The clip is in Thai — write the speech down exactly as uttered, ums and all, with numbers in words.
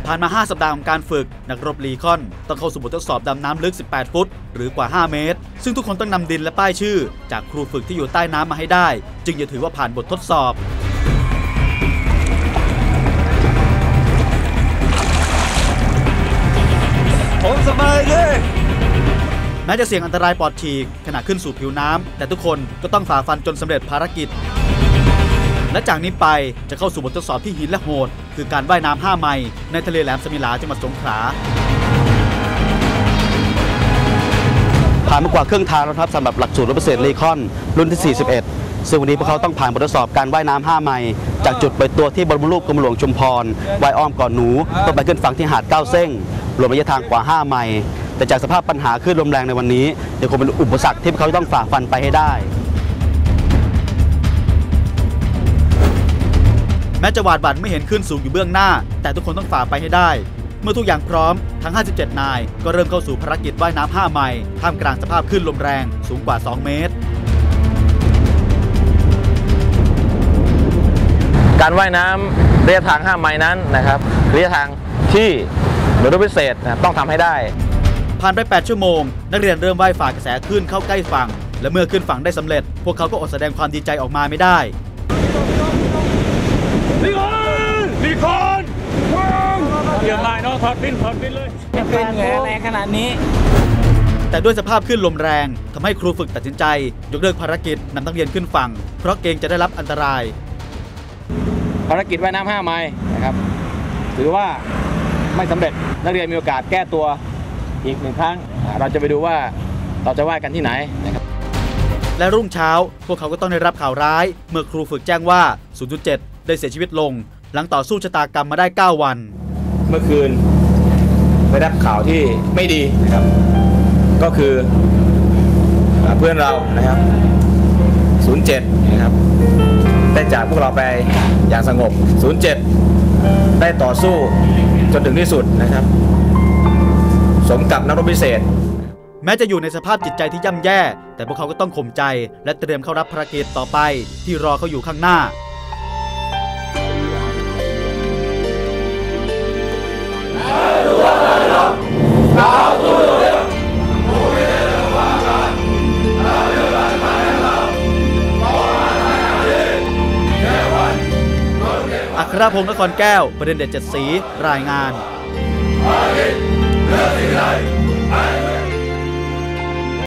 ผ่านมาห้าสัปดาห์ของการฝึกนักรบลีคอนต้องเข้าสู่บททดสอบดำน้ำลึกสิบแปดฟุตหรือกว่าห้าเมตรซึ่งทุกคนต้องนำดินและป้ายชื่อจากครูฝึกที่อยู่ใต้น้ำมาให้ได้จึงจะถือว่าผ่านบททดสอบผมสบายเลยแม้จะเสี่ยงอันตรายปอดฉีกขณะขึ้นสู่ผิวน้ำแต่ทุกคนก็ต้องฝ่าฟันจนสำเร็จภารกิจและจากนี้ไปจะเข้าสู่บททดสอบที่หินและโหดคือการว่ายน้ำห้าไมล์ในทะเลแหลมสมิลาจังหวัดสงขลาผ่านมากว่าครึ่งทางแล้วครับสำหรับหลักสูตรรบพิเศษลีคอนรุ่นที่สี่สิบเอ็ดซึ่งวันนี้พวกเขาต้องผ่านบททดสอบการว่ายน้ำห้าไมล์จากจุดเปิดตัวที่บรมรูปกรมหลวงชุมพรว่ายอ้อมเกาะหนูต้องไปขึ้นฝั่งที่หาดเก้าเส้งรวมระยะทางกว่าห้าไมล์แต่จากสภาพปัญหาคลื่นลมแรงในวันนี้ยังคงเป็นอุปสรรคที่พวกเขาต้องฝ่าฟันไปให้ได้แม้จะหวาดหวั่นไม่เห็นขึ้นสูงอยู่เบื้องหน้าแต่ทุกคนต้องฝ่าไปให้ได้เมื่อทุกอย่างพร้อมทั้งห้าสิบเจ็ดนายก็เริ่มเข้าสู่ภารกิจว่ายน้ำห้าไมล์ท่ามกลางสภาพคลื่นลมแรงสูงกว่าสองเมตรการว่ายน้ำระยะทางห้าไมล์นั้นนะครับระยะทางที่หน่วยรบพิเศษต้องทำให้ได้ผ่านไปแปดชั่วโมงนักเรียนเริ่มว่ายฝ่ากระแสคลื่นเข้าใกล้ฝั่งและเมื่อขึ้นฝั่งได้สำเร็จพวกเขาก็อดแสดงความดีใจออกมาไม่ได้ลีคอนลีคอนเยี่ยมเลยเนาะถอดบินถอดบินเลยจะเป็นเหงื่อแรงขนาดนี้แต่ด้วยสภาพคลื่นลมแรงทำให้ครูฝึกตัดสินใจยกเลิกภารกิจนำนักเรียนขึ้นฝั่งเพราะเกรงจะได้รับอันตรายภารกิจว่ายน้ำห้าไมล์นะครับถือว่าไม่สำเร็จนักเรียนมีโอกาสแก้ตัวอีกหนึ่งครั้งเราจะไปดูว่าเราจะว่ายกันที่ไหนนะครับและรุ่งเช้าพวกเขาก็ต้องได้รับข่าวร้ายเมื่อครูฝึกแจ้งว่า ศูนย์จุดเจ็ด ได้เสียชีวิตลงหลังต่อสู้ชะตากรรมมาได้เก้าวันเมื่อคืนได้รับข่าวที่ไม่ดีนะครับก็คือเพื่อนเรานะครับศูนย์เจ็ดนะครับได้จากพวกเราไปอย่างสงบศูนย์เจ็ดได้ต่อสู้จนถึงที่สุดนะครับสมกับนักรบพิเศษแม้จะอยู่ในสภาพจิตใจที่ย่ำแย่แต่พวกเขาก็ต้องข่มใจและเตรียมเข้ารับภารกิจต่อไปที่รอเขาอยู่ข้างหน้าอัครพงศ์นครแก้วประเด็นเด็ดเจ็ดสีรายงาน